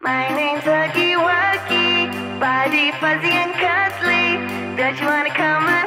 My name's Huggy Wuggy, body fuzzy and cuddly. Don't you wanna come